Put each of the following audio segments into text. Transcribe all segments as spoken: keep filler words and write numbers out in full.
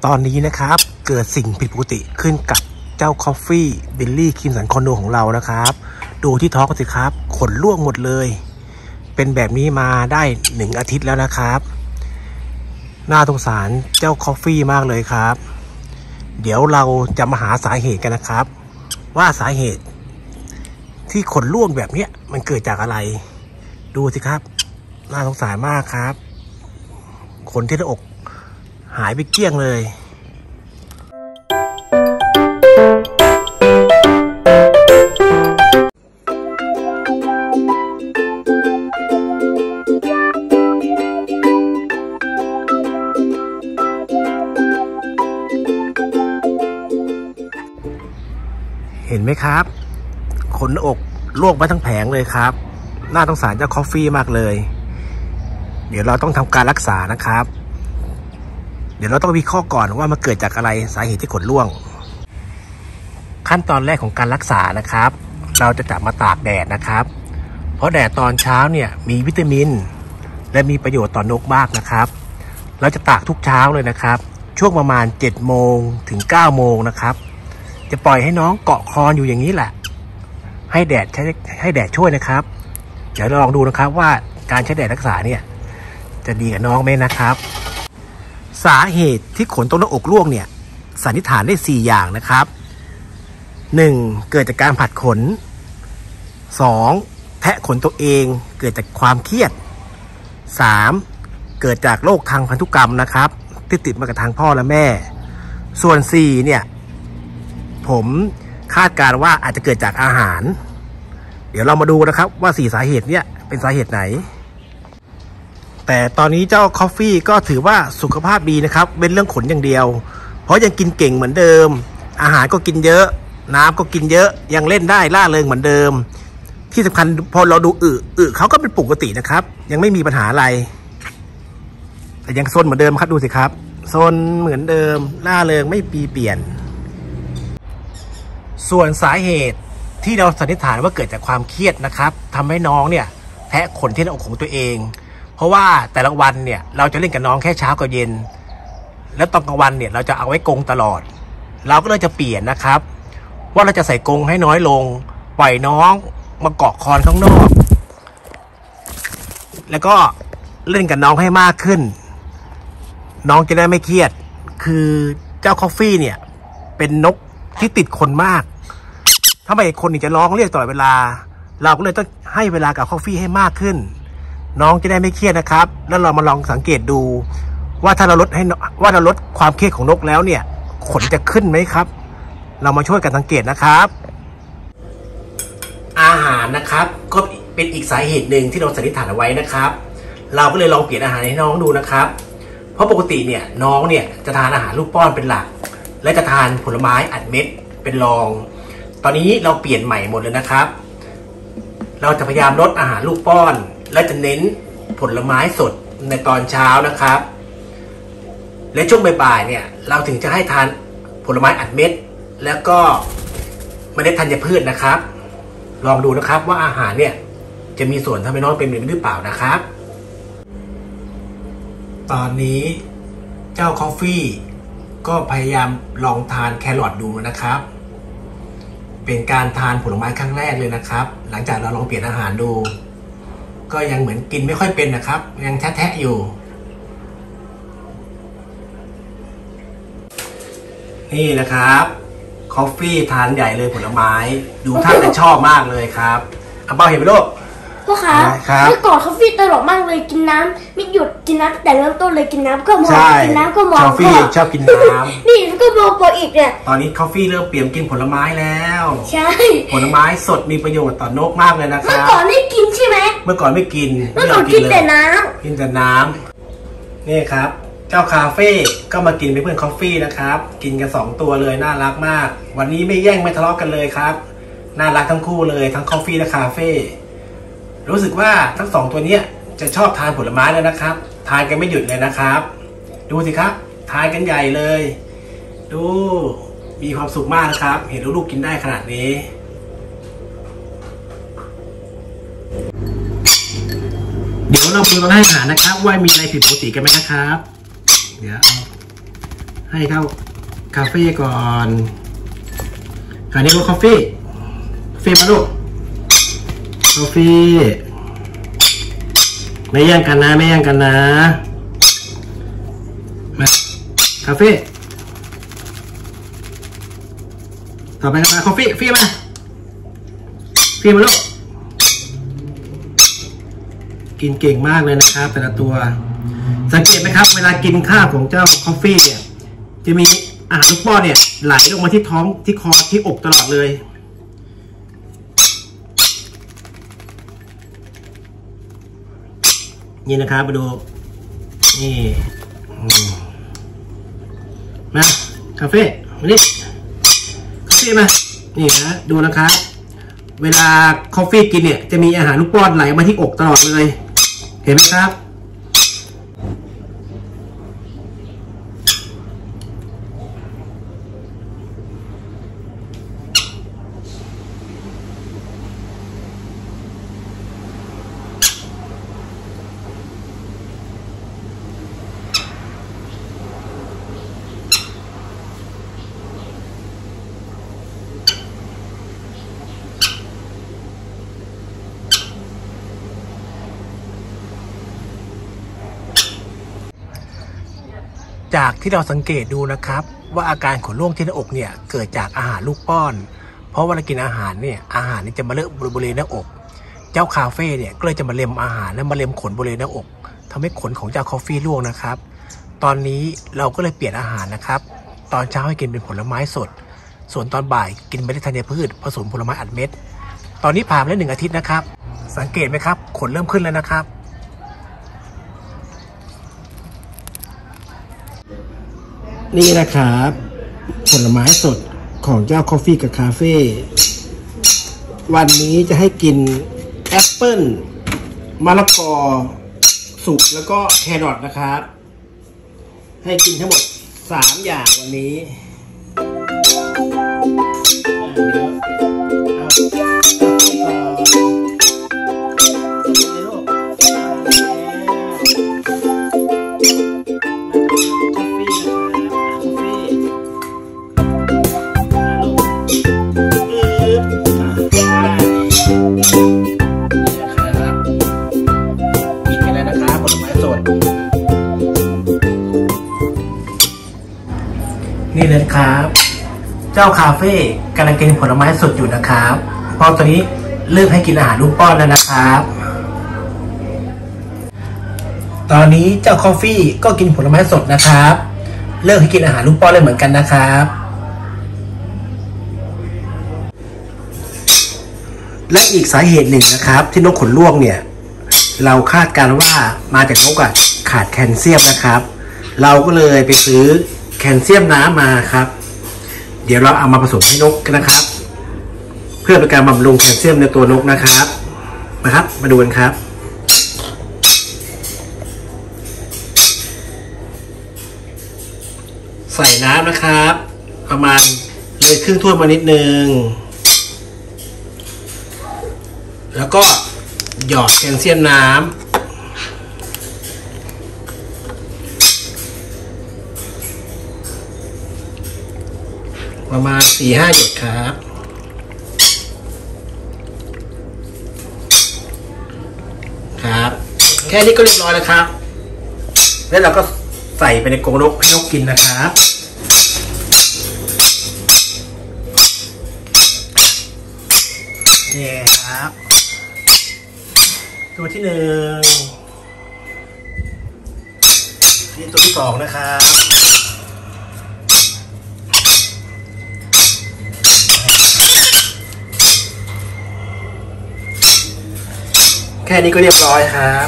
ตอนนี้นะครับเกิดสิ่งผิดปกติขึ้นกับเจ้าคอฟฟี่บิลลี่คิมสันคอนโดของเรานะครับดูที่ท้องกันสิครับขนร่วงหมดเลยเป็นแบบนี้มาได้หนึ่งอาทิตย์แล้วนะครับน่าสงสารเจ้าคอฟฟี่มากเลยครับเดี๋ยวเราจะมาหาสาเหตุกันนะครับว่าสาเหตุที่ขนร่วงแบบนี้มันเกิดจากอะไรดูสิครับน่าสงสารมากครับขนที่หน้าอกหายไปเกลี้ยงเลยเห็นไหมครับขนหน้าอกลวกไปทั้งแผงเลยครับน่าสงสารเจ้าคอฟฟี่มากเลยเดี๋ยวเราต้องทำการรักษานะครับเดี๋ยวเราต้องวิเคราะห์ก่อนว่ามันเกิดจากอะไรสาเหตุที่ขนร่วงขั้นตอนแรกของการรักษานะครับเราจะจับมาตากแดดนะครับเพราะแดดตอนเช้าเนี่ยมีวิตามินและมีประโยชน์ต่อนกมากนะครับเราจะตากทุกเช้าเลยนะครับช่วงประมาณเจ็ดโมงถึงเก้าโมงนะครับจะปล่อยให้น้องเกาะคออยู่อย่างนี้แหละให้แดดใช้ให้แดดช่วยนะครับเดี๋ยวเราลองดูนะครับว่าการใช้แดดรักษาเนี่ยจะดีกับน้องไหมนะครับสาเหตุที่ขนตรงหน้าอกร่วงเนี่ยสันนิษฐานได้สี่อย่างนะครับหนึ่งเกิดจากการผัดขนสองแทะขนตัวเองเกิดจากความเครียดสามเกิดจากโรคทางพันธุกรรมนะครับที่ติดมากับทางพ่อและแม่ส่วนสี่เนี่ยผมคาดการณ์ว่าอาจจะเกิดจากอาหารเดี๋ยวเรามาดูนะครับว่าสี่สาเหตุเนี่ยเป็นสาเหตุไหนแต่ตอนนี้เจ้าคอฟฟี่ก็ถือว่าสุขภาพดีนะครับเป็นเรื่องขนอย่างเดียวเพราะยังกินเก่งเหมือนเดิมอาหารก็กินเยอะน้ำก็กินเยอะยังเล่นได้ล่าเริงเหมือนเดิมที่สำคัญพอเราดูอึอึเขาก็เป็นปกตินะครับยังไม่มีปัญหาอะไรแต่ยังซนเหมือนเดิมครับดูสิครับซนเหมือนเดิมล่าเริงไม่ปีเปลี่ยนส่วนสาเหตุที่เราสันนิษฐานว่าเกิดจากความเครียดนะครับทำให้น้องเนี่ยแทะขนที่หน้าอกของตัวเองเพราะว่าแต่ละวันเนี่ยเราจะเล่นกับน้องแค่เช้ากับเย็นแล้วตอนกลางวันเนี่ยเราจะเอาไว้กรงตลอดเราก็เลยจะเปลี่ยนนะครับว่าเราจะใส่กรงให้น้อยลงปล่อยน้องมาเกาะคอนข้างนอกแล้วก็เล่นกับน้องให้มากขึ้นน้องจะได้ไม่เครียดคือเจ้าคอฟฟี่เนี่ยเป็นนกที่ติดคนมากถ้าไม่คนนี่จะร้องเรียกตลอดเวลาเราก็เลยต้องให้เวลากับคอฟฟี่ให้มากขึ้นน้องจะได้ไม่เครียดนะครับแล้วเรามาลองสังเกตดูว่าถ้าเราลดให้ว่าเราลดความเครียดของนกแล้วเนี่ยขนจะขึ้นไหมครับเรามาช่วยกันสังเกตนะครับอาหารนะครับก็เป็นอีกสาเหตุหนึ่งที่เราสันนิษฐานเอาไว้นะครับเราก็เลยลองเปลี่ยนอาหารให้น้องดูนะครับเพราะปกติเนี่ยน้องเนี่ยจะทานอาหารลูกป้อนเป็นหลักและจะทานผลไม้อัดเม็ดเป็นรองตอนนี้เราเปลี่ยนใหม่หมดเลยนะครับเราจะพยายามลดอาหารลูกป้อนและจะเน้นผลไม้สดในตอนเช้านะครับและช่วงบ่ายๆเนี่ยเราถึงจะให้ทานผลไม้อัดเม็ดแล้วก็เมล็ดธัญพืชนะครับลองดูนะครับว่าอาหารเนี่ยจะมีส่วนทำให้น้องเป็นแบบนี้หรือเปล่านะครับตอนนี้เจ้าคอฟฟี่ก็พยายามลองทานแครอทดูนะครับเป็นการทานผลไม้ครั้งแรกเลยนะครับหลังจากเราลองเปลี่ยนอาหารดูก็ยังเหมือนกินไม่ค่อยเป็นนะครับยังแทะๆอยู่นี่นะครับคอฟฟี่ทานใหญ่เลยผลไม้ดูท่าจะชอบมากเลยครับเอาเปล่าเห็นไหมลูกพ่อคะเมื่อก่อนคอฟฟี่ตลกมากเลยกินน้ำไม่หยุดกินน้ำแต่เริ่มต้นเลยกินน้ำก็มองกินน้ำก็มองคอฟฟี่ชอบกินน้ำนี่ก็มองพออีกเนี่ยตอนนี้คอฟฟี่เริ่มเปลี่ยนกินผลไม้แล้วใช่ผลไม้สดมีประโยชน์ต่อนกมากเลยนะครับเมื่อก่อนไม่กินใช่ไหมเมื่อก่อนไม่กินเมื่อก่อนกินแต่น้ำกินแต่น้ำนี่ครับเจ้าคาเฟ่ก็มากินเป็นเพื่อนคอฟฟี่นะครับกินกันสองตัวเลยน่ารักมากวันนี้ไม่แย่งไม่ทะเลาะกันเลยครับน่ารักทั้งคู่เลยทั้งคอฟฟี่และคาเฟ่รู้สึกว่าทั้งสองตัวนี้จะชอบทานผลไม้แล้วนะครับทานกันไม่หยุดเลยนะครับดูสิครับทานกันใหญ่เลยดูมีความสุขมากนะครับเห็นลูกๆกินได้ขนาดนี้เดี๋ยวเราดูตอนให้อาหารนะครับว่ามีอะไรผิดปกติกันไหมนะครับเดี๋ยวให้เข้าคาเฟ่ก่อนคราวนี้ก็กาแฟกาแฟมาลูกกาแฟไม่แย่งกันนะไม่แย่งกันนะมาคาเฟ่ต่อไปมาคาเฟ่ฟรีมาฟรีมาลูกกินเก่งมากเลยนะครับแต่ละตัวสังเกตไหมครับเวลากินข้าวของเจ้าคอฟฟี่เนี่ยจะมีอาหารลูกป้อนเนี่ยไหลลงมาที่ท้องที่คอที่อกตลอดเลยนี่นะครับมาดูนี่มาคาเฟ่มานี่คาเฟ่มานี่นะดูนะครับเวลาคอฟฟี่กินเนี่ยจะมีอาหารลูกป้อนไหลมาที่อกตลอดเลยเห็นไหมครับจากที่เราสังเกตดูนะครับว่าอาการขนร่วงที่หน้าอกเนี่ยเกิดจากอาหารลูกป้อนเพราะเวลากินอาหารเนี่ยอาหารนี่จะมาเลอะบริเวณหน้าอกเจ้าคาเฟ่เนี่ยก็เลยจะมาเล็มอาหารและมาเล็มขนบริเวณหน้าอกทำให้ขนของเจ้าคอฟฟี่ร่วงนะครับตอนนี้เราก็เลยเปลี่ยนอาหารนะครับตอนเช้าให้กินเป็นผลไม้สดส่วนตอนบ่ายกินเมล็ดธัญพืชผสมผลไม้อัดเม็ดตอนนี้ผ่านไปแล้วหนึ่งอาทิตย์นะครับสังเกตไหมครับขนเริ่มขึ้นแล้วนะครับนี่นะครับผลไม้สดของเจ้าคอฟฟี่กับคาเฟ่วันนี้จะให้กินแอปเปิ้ลมะละกอสุกแล้วก็แครอทนะครับให้กินทั้งหมดสามอย่างวันนี้นี่เลยครับเจ้าคาเฟ่กำลังกินผลไม้สดอยู่นะครับเพราะตอนนี้เลิกให้กินอาหารลูกป้อนแล้วนะครับตอนนี้เจ้าคอฟฟี่ก็กินผลไม้สดนะครับเลิกให้กินอาหารลูกป้อนเลยเหมือนกันนะครับและอีกสาเหตุหนึ่งนะครับที่นกขนร่วงเนี่ยเราคาดการณ์ว่ามาจากนกอะขาดแคลเซียมนะครับเราก็เลยไปซื้อแคลเซียมน้ำมาครับเดี๋ยวเราเอามาผสมให้นกนะครับเพื่อเป็นการบำรุงแคลเซียมในตัวนกนะครับนะครับมาดูกันครับใส่น้ำนะครับประมาณเลยครึ่งถ้วยมานิดนึงแล้วก็หยอดแคลเซียมน้ำประมาณ สี่ห้า หยดครับครับแค่นี้ก็เรียบร้อยแล้วครับแล้วเราก็ใส่ไปในกรงนกให้นกกินนะครับนี่ครับตัวที่หนึ่งนี่ตัวที่สองนะครับแค่นี้ก็เรียบร้อยครับ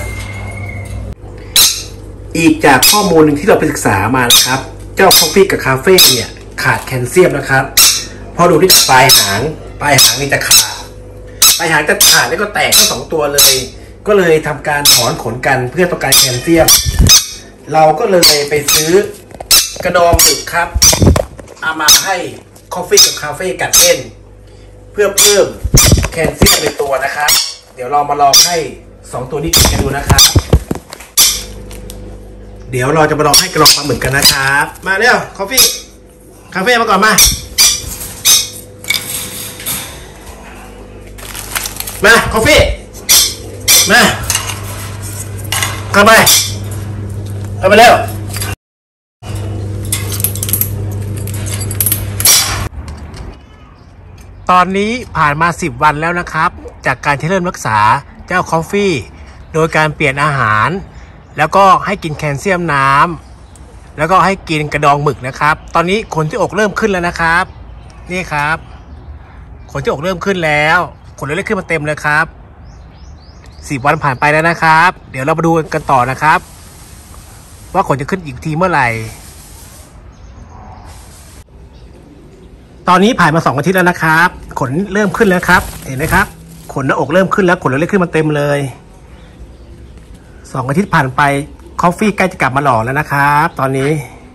อีกจากข้อมูลหนึ่งที่เราไปศึกษามานะครับเจ้าคอฟฟี่กับคาเฟ่เนี่ยขาดแคลเซียมนะครับพอดูที่ปลายหางปลายหางนี่จะขาดปลายหางจะขาดแล้วก็แตกทั้งสองตัวเลยก็เลยทำการถอนขนกันเพื่อต้องการแคลเซียมเราก็เลยไปซื้อกระดองหมึกครับเอามาให้คอฟฟี่กับคาเฟ่กัดเล่นเพื่อเพิ่มแคลเซียมในตัวนะครับเดี๋ยวเรามาลองให้สองตัวนี้กินกันดูนะครับเดี๋ยวเราจะมาลองให้กรองปลาหมึกกันนะครับมาเร็วคอฟฟี่คาเฟ่มาก่อนมามาคอฟฟี่มาเข้าไปเข้าไปเร็วตอนนี้ผ่านมาสิบวันแล้วนะครับจากการที่เริ่มรักษาเจ้าคอฟฟี่โดยการเปลี่ยนอาหารแล้วก็ให้กินแคลเซียมน้ำแล้วก็ให้กินกระดองหมึกนะครับตอนนี้ขนที่อกเริ่มขึ้นแล้วนะครับนี่ครับขนที่อกเริ่มขึ้นแล้วขนเล็กๆขึ้นมาเต็มเลยครับสิบวันผ่านไปแล้วนะครับเดี๋ยวเรามาดูกันต่อนะครับว่าขนจะขึ้นอีกทีเมื่อไหร่ตอนนี้ผ่านมาสองอาทิตย์แล้วนะครับขนเริ่มขึ้นแล้วครับเห็นไหมครับขนหน้าอกเริ่มขึ้นแล้วขนเล็กๆขึ้นมาเต็มเลยสองอาทิตย์ผ่านไปคอฟฟี่ใกล้จะกลับมาหล่อแล้วนะครับตอนนี้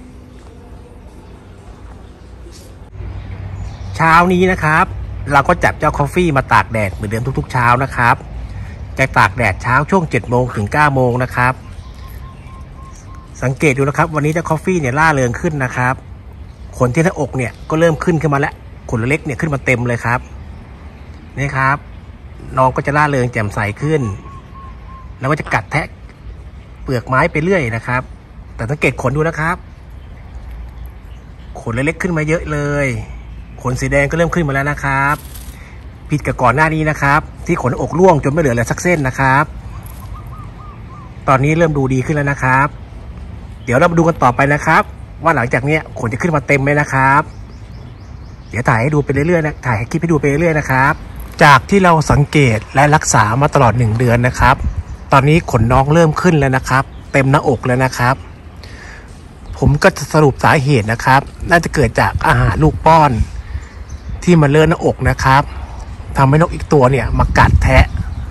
เช้านี้นะครับเราก็จับเจ้าคอฟฟี่มาตากแดดเหมือนเดิมทุกๆเช้านะครับจะตากแดดเช้าช่วงเจ็ดโมงถึงเก้าโมงนะครับสังเกตดูนะครับวันนี้เจ้าคอฟฟี่เนี่ยล่าเริงขึ้นนะครับขนที่หน้าอกเนี่ยก็เริ่มขึ้นขึ้นมาแล้วขนเล็กเนี่ยขึ้นมาเต็มเลยครับนี่ครับน้องก็จะล่าเริงแจ่มใสขึ้นแล้วก็จะกัดแทะเปลือกไม้ไปเรื่อยนะครับแต่สังเกตขนดูนะครับขนเล็กๆขึ้นมาเยอะเลยขนสีแดงก็เริ่มขึ้นมาแล้วนะครับผิดกับก่อนหน้านี้นะครับที่ขนอกร่วงจนไม่เหลือเลยสักเส้นนะครับตอนนี้เริ่มดูดีขึ้นแล้วนะครับเดี๋ยวเรามาดูกันต่อไปนะครับว่าหลังจากนี้ขนจะขึ้นมาเต็มไหมนะครับเดี๋ยวถ่ายให้ดูไปเรื่อยๆนะถ่ายให้คลิปให้ดูไปเรื่อยๆนะครับจากที่เราสังเกตและรักษามาตลอดหนึ่งเดือนนะครับตอนนี้ขนน้องเริ่มขึ้นแล้วนะครับเต็มหน้าอกแล้วนะครับผมก็จะสรุปสาเหตุนะครับน่าจะเกิดจากอาหารลูกป้อนที่มาเลื่อนหน้าอกนะครับทำให้นกอีกตัวเนี่ยมากัดแทะ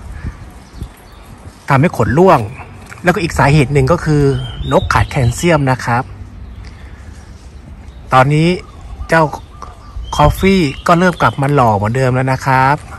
ทำให้ขนร่วงแล้วก็อีกสาเหตุหนึ่งก็คือนกขาดแคลเซียมนะครับตอนนี้เจ้าคอฟฟี่ก็เริ่มกลับมาหล่อเหมือนเดิมแล้วนะครับ